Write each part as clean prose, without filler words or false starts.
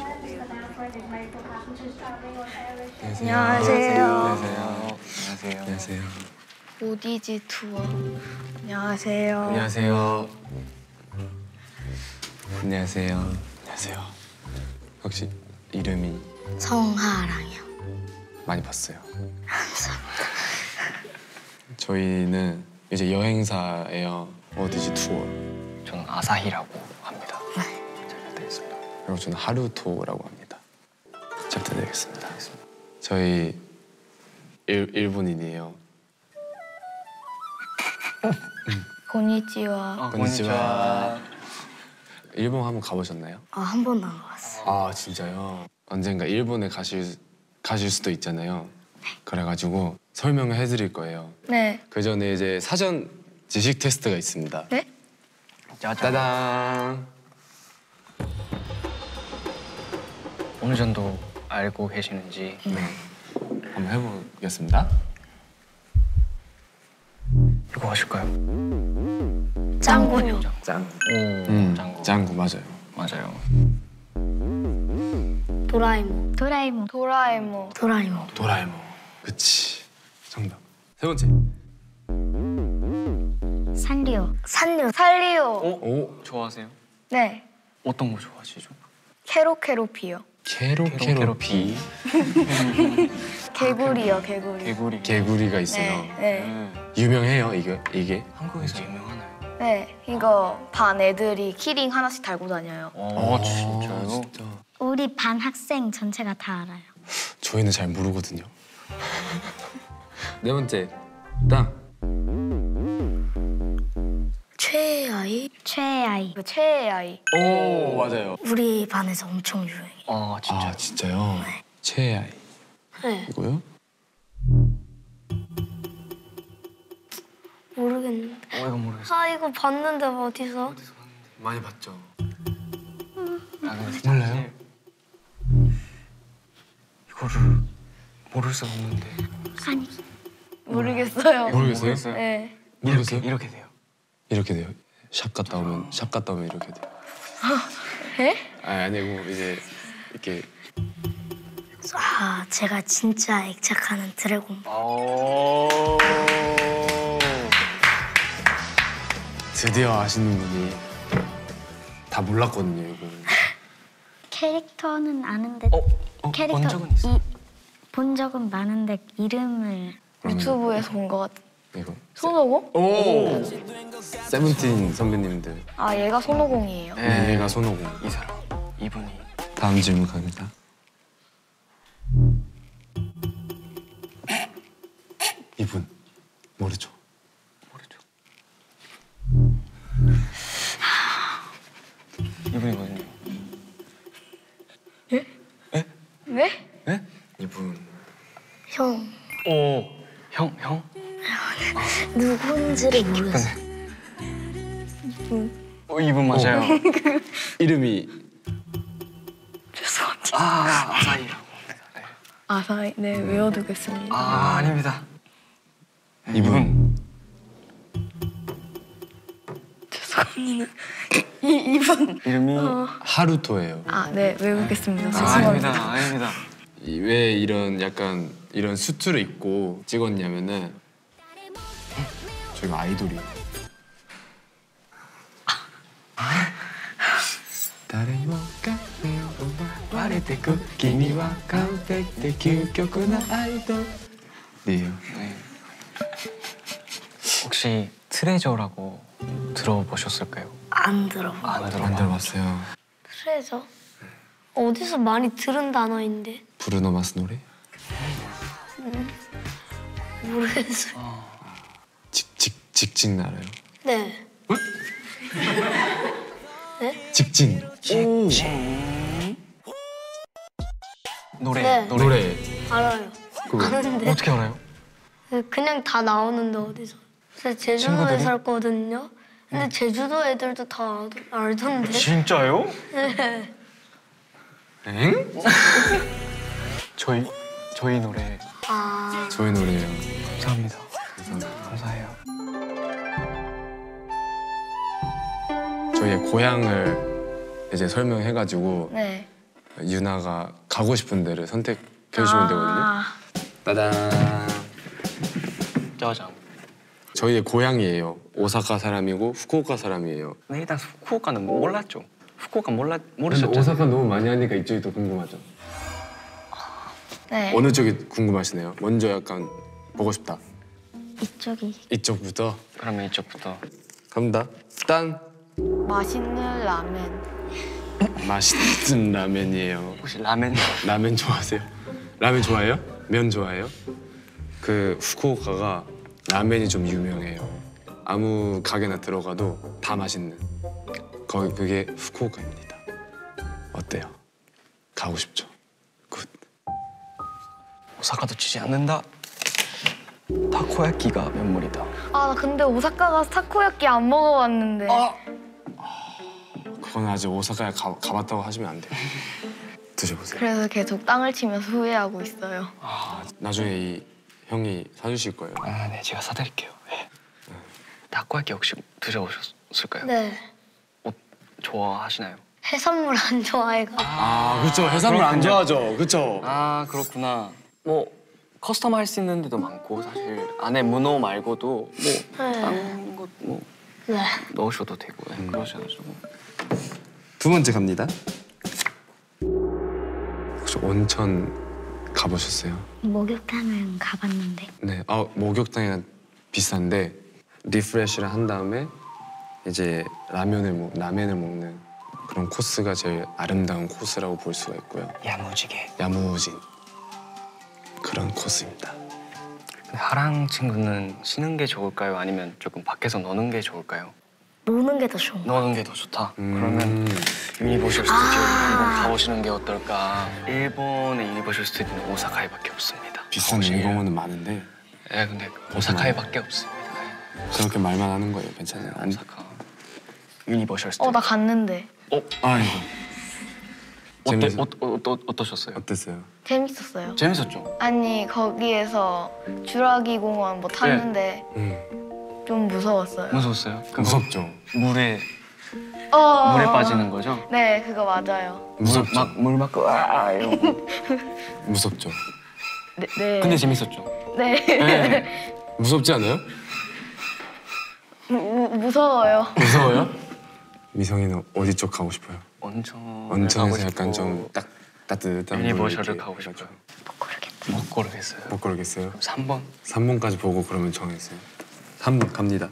안녕하세요. 안녕하세요. 안녕하세요. 오디지 투어. 안녕하세요. 안녕하세요. 안녕하세요. 안녕하세요. 혹시 이름이 성하랑이요. 많이 봤어요. 감사합니다. 저희는 이제 여행사예요. 오디지 투어. 저는 아사히라고 합니다. 네. 잘 부탁드리겠습니다. 그리고 저는 하루토라고 합니다. 잘 부탁드리겠습니다. 저희 일본인이에요. 고니치와. konnichiwa. 일본 한번 가보셨나요? 한 번도 안 가봤어요. 아 진짜요? 언젠가 일본에 가실 수도 있잖아요. 그래가지고 설명을 해드릴 거예요. 네. 그 전에 이제 사전 지식 테스트가 있습니다. 네? 짜잔. 어느 정도 알고 계시는지. 네. 한번 해보겠습니다. 이거 하실까요? 짱구요. 짱. 오, 짱구. 짱구 맞아요. 맞아요. 도라에몽. 도라에몽. 도라에몽. 도라에몽. 도라에몽. 그치. 정답. 세 번째. 산리오. 산리오. 산리오. 오. 좋아하세요? 네. 어떤 거 좋아하시죠? 캐로캐로피요. 캐로캐로피. 개구리요, 개구리. 개구리. 개구리가 있어요. 네. 유명해요 이게? 한국에서 유명하나요? 네. 이거 반 애들이 키링 하나씩 달고 다녀요. 진짜요? 진짜. 우리 반 학생 전체가 다 알아요. 저희는 잘 모르거든요. 네 번째. 땅. 최애의 아이? 최애 아이. 그 최애의 아이. 오 맞아요. 우리 반에서 엄청 유행해요. 진짜. 아 진짜요? 최애 아이. 네. 이거요? 모르겠는데. 이거 모르겠어요. 이거 봤는데 어디서? 많이 봤죠. 근데 몰라요? 사실 이거를 모를 수가 없는데. 아니. 모르겠어요. 모르겠어요? 네. 모르겠어요? 이렇게 돼요. 이렇게 돼요. 샵 갔다 오면 이렇게 돼요. 네? 아니고 이제 이렇게 제가 진짜 애착하는 드래곤. 드디어 아시는 분이 다 몰랐거든요 이거. 캐릭터는 아는데 캐릭터 본 적은 있어요? 본 적은 많은데 이름을 유튜브에서 본 것 같아. 이거. 손오공? 오. 세븐틴 선배님들. 얘가 손오공이에요. 네, 얘가 손오공. 이 사람. 이분이. 다음 질문 갑니다. 이분 모르죠? 모르죠. 이분이거든요. 네? 네? 이분 형. 형? 누군지를 모르겠어. 이분 맞아요. 이름이 죄송합니다. 아사히라고. 네. 아사히. 네, 외워두겠습니다. 아닙니다. 이분 죄송합니다. 이분. 이름이 하루토예요. 네, 외우겠습니다. 아닙니다. 죄송합니다. 아닙니다. 왜 이런 약간 이런 수트를 입고 찍었냐면은 저희가 아이돌이. 네. 혹시 트레저라고 들어보셨을까요? 안 들어봐. 안 들어봤어요. 트레저? 어디서 많이 들은 단어인데? 브루노 마스 노래? 모르겠어요. 직진 알아요? 네. 직진. 노래. 네. 노래. 알아요. 그거. 아는데 어떻게 알아요? 그냥 다 나오는데 어디서? 제가 제주도에 친구들이? 살거든요. 근데 제주도 애들도 다 알던데. 진짜요? 엥? 저희 노래 저희 노래예요. 감사합니다. 감사합니다. 감사해요. 저희의 고향을 이제 설명해가지고 네. 유나가 가고 싶은 데를 선택해 주시면 되거든요. 따단. 짜장. 저희의 고향이에요. 오사카 사람이고 후쿠오카 사람이에요. 근데 일단 후쿠오카는 몰랐죠. 후쿠오카 근데 모르셨죠? 오사카 너무 많이 하니까 이쪽이 더 궁금하죠. 네. 어느 쪽이 궁금하시네요? 먼저 약간 보고 싶다. 이쪽이 이쪽부터 그러면 이쪽부터. 갑니다. 딴 맛있는 라멘. 맛있는 라면이에요. 혹시 라멘? 라면 좋아하세요? 라면 좋아해요? 면 좋아해요? 그 후쿠오카가 라면이 좀 유명해요. 아무 가게나 들어가도 다 맛있는. 거기 그게 후쿠오카입니다. 어때요? 가고 싶죠? 굿. 오사카도 지지 않는다. 타코야끼가 면물이다. 아, 나 근데 오사카 가서 타코야끼 안 먹어봤는데. 그건 아직 오사카에 가봤다고 하시면 안 돼요. 드셔보세요. 그래서 계속 땅을 치면서 후회하고 있어요. 나중에 이 형이 사주실 거예요. 아, 네, 제가 사드릴게요. 네. 타코야끼 혹시 드셔보셨을까요? 네. 좋아하시나요? 해산물 안 좋아해가. 아, 그렇죠. 해산물 안 그렇군요. 좋아하죠. 그렇죠. 아, 그렇구나. 뭐 커스텀 할 수 있는 데도 많고 사실 안에 문어 말고도 뭐 다른 것 뭐 네. 넣으셔도 되고 그러셔가지고. 두 번째 갑니다. 혹시 온천 가보셨어요? 목욕탕은 가봤는데 네. 목욕탕이랑 비싼데 리프레시를 한 다음에 이제 라면을 먹는 그런 코스가 제일 아름다운 코스라고 볼 수가 있고요. 야무지게. 야무진 그런 코스입니다. 하랑 친구는 쉬는 게 좋을까요? 아니면 조금 밖에서 노는 게 좋을까요? 노는 게 더 좋은 거. 노는 게 더 좋다. 그러면 유니버셜 스튜디오 한번 가보시는 게 어떨까? 일본의 유니버셜 스튜디오는 오사카에밖에 없습니다. 비싼 인공호는 많은데 네, 근데 오사카에밖에 없습니다. 그렇게 말만 하는 거예요. 괜찮아요. 오사카 유니버셜 스튜디오. 나 갔는데. 아이고. 어떠셨어요? 어땠어요? 재밌었어요. 재밌었죠? 아니, 거기에서 주라기 공원 뭐 탔는데 좀 무서웠어요. 무서웠어요? 무섭죠. 물에 어. 빠지는 거죠? 네, 그거 맞아요. 무섭죠. 물 막 으아 이러고. 무섭죠. 네. 네. 근데 재밌었죠? 네. 네. 무섭지 않아요? 무서워요. 무서워요? 미성이는 어디 쪽 가고 싶어요? 온천에서 약간 좀 딱 따뜻한 유니버셜을 물 이렇게 가고 싶어요. 모르겠다. 못 고르겠어요. 못 고르겠어요? 3번. 3번까지 보고 그러면 정했어요. 3번 갑니다.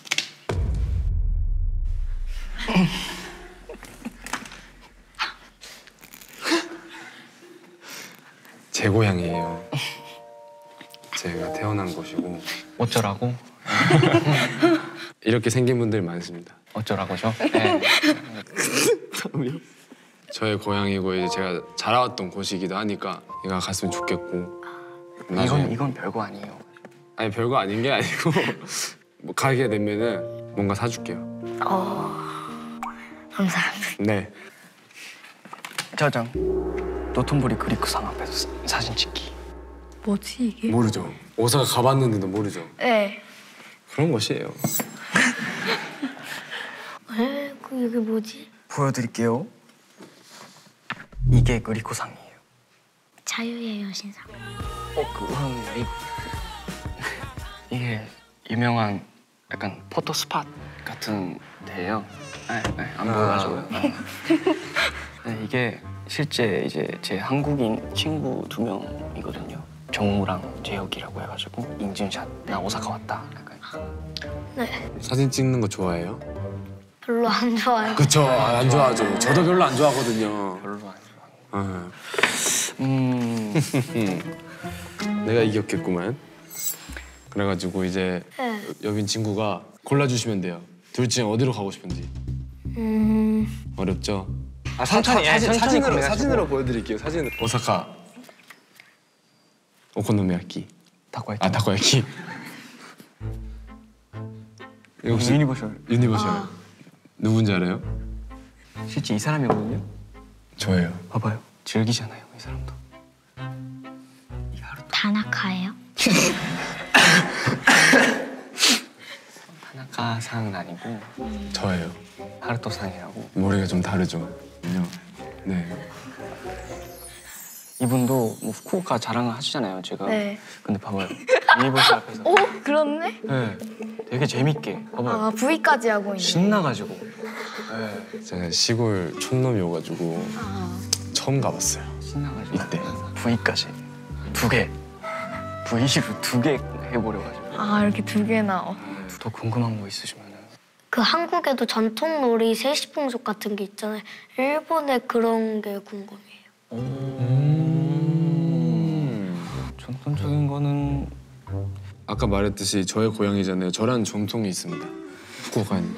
제 고향이에요. 제가 태어난 곳이고 어쩌라고? 이렇게 생긴 분들이 많습니다. 어쩌라고죠? 네. 저의 고향이고 이제 제가 자라왔던 곳이기도 하니까 얘가 갔으면 좋겠고. 나중에 이건 별거 아니에요. 아니 별거 아닌 게 아니고 뭐 가게 되면은 뭔가 사줄게요. 감사합니다. 네. 짜장. 노톤보리 그리크상 앞에서 사진 찍기. 뭐지 이게? 모르죠. 오사카 가봤는데도 모르죠. 네. 그런 것이에요. 이게 뭐지? 보여드릴게요. 이게 그리코상이에요. 자유의 여신상. 그건 미국. 이게 유명한 약간 포토 스팟 같은 데예요. 안 보여가지고요. 네, 이게 실제 이제 제 한국인 친구 2명이거든요. 정우랑 재혁이라고 해가지고 인증샷. 나 오사카 왔다. 약간. 네. 사진 찍는 거 좋아해요? 별로 안 좋아해요. 그쵸. 안 좋아하죠. 저도 별로 안 좋아하거든요. 별로 안 좋아. 내가 이겼겠구만. 그래가지고 이제 네. 여빈 친구가 골라주시면 돼요. 둘 중에 어디로 가고 싶은지. 어렵죠? 사진으로 보여드릴게요. 사진으로. 오사카. 오코노미야키. 타코야끼. 타코야키. 이거 혹시 유니버셜. 누군지 알아요? 실제 이 사람이거든요. 저예요. 봐봐요. 즐기잖아요, 이 사람도. 다나카예요? 타나카상은 아니고 저예요. 하루토상이라고. 머리가 좀 다르죠. 네. 이분도 뭐 후쿠오카 자랑을 하시잖아요, 제가. 네. 근데 봐봐요. 유니버셜 앞에서. 오 그렇네. 네. 되게 재밌게. 봐봐요. 아 V까지 하고 있네. 신나가지고. 네. 제가 시골 촌놈이어가지고 아. 처음 가봤어요. 신나가지고. 이때. V까지 2개. V로 2개 해버려가지고. 아 이렇게 2개나. 더 궁금한 거 있으시면은. 그 한국에도 전통 놀이 세시풍속 같은 게 있잖아요. 일본에 그런 게 궁금해요. 전통적인 거는 아까 말했듯이 저의 고향이잖아요. 저란 전통이 있습니다. 후쿠오카는.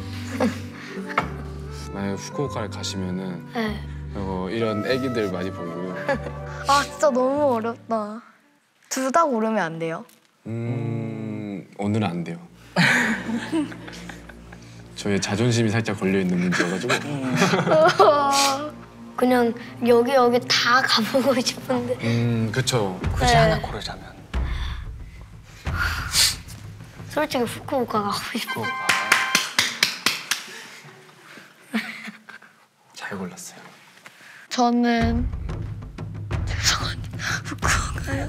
만약 후쿠오카를 가시면은 네. 이런 애기들 많이 보고요. 아 진짜 너무 어렵다. 둘 다 고르면 안 돼요? 오늘은 안 돼요. 저의 자존심이 살짝 걸려 있는 문제여가지고. 그냥 여기 다 가보고 싶은데 그쵸. 굳이 네. 하나 고르자면. 솔직히 후쿠오카 가고 싶어. 후쿠오카. 잘 골랐어요. 저는 죄송합니다. 후쿠오카요.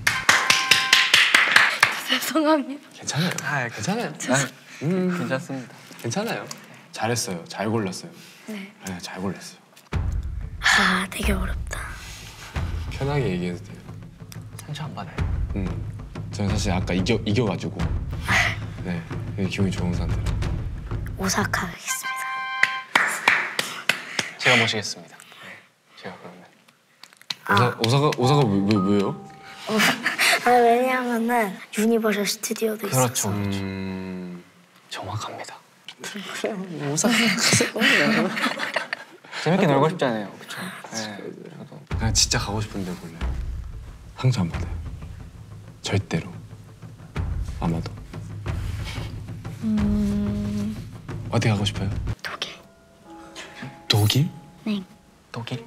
죄송합니다. 괜찮아요. 괜찮아요. 괜찮습니다. 괜찮아요. 잘했어요. 잘 골랐어요. 네. 네, 잘 골랐어요. 아 되게 어렵다. 편하게 얘기해도 돼요. 상처 안 받아요. 저는 사실 아까 이겨가지고 네, 되게 기분이 좋은 상태로. 오사카 가겠습니다. 제가 모시겠습니다. 네, 제가 그러면. 오사카 왜요? 아 왜냐하면은 유니버셜 스튜디오도 있어서. 그렇죠. 정확합니다. 재밌게 놀고 싶잖아요, 그렇죠? 네, 저도. 그냥 진짜 가고 싶은데 몰라요. 상처 안 받아요. 절대로. 아마도. 어디 가고 싶어요? 독일. 독일? 네. 독일?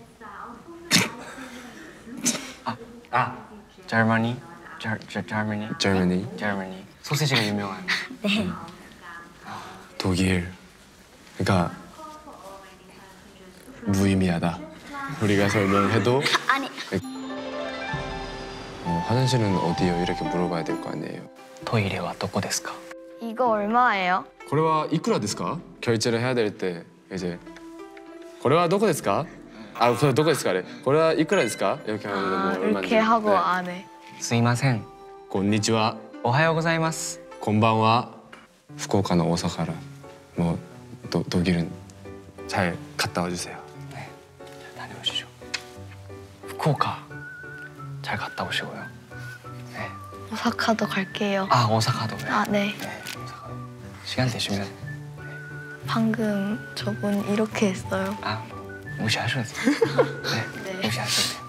Germany? Germany? Germany. 소시지가 유명한. 네. 독일. 그러니까 무의미하다. 우리가 설명해도 아니. 화장실은 어디요? 이렇게 물어봐야 될 거 아니에요. 토이레와 도코 데스か? 이거 얼마예요? これはいくらですか? 결제를 해야 될 때 이제 これはどこですか? 아, 그どこですか? 래. これはいくらですか? 이렇게 하면 뭐 얼마인지. 이렇게 하고 네. 안 해. すいません。 こんにちは. おはようございます。 こんばんは. 후쿠오카는 오사카라. 뭐 독일은 잘 갔다 와주세요. 네, 잘 다녀오시죠. 후쿠오카 잘 갔다 오시고요. 네. 오사카도 갈게요. 아, 오사카도요. 아 네. 네, 오사카. 시간 되시면 방금 저분 이렇게 했어요. 무시하셔도 돼요. 네, 네. 무시하셔도 돼요.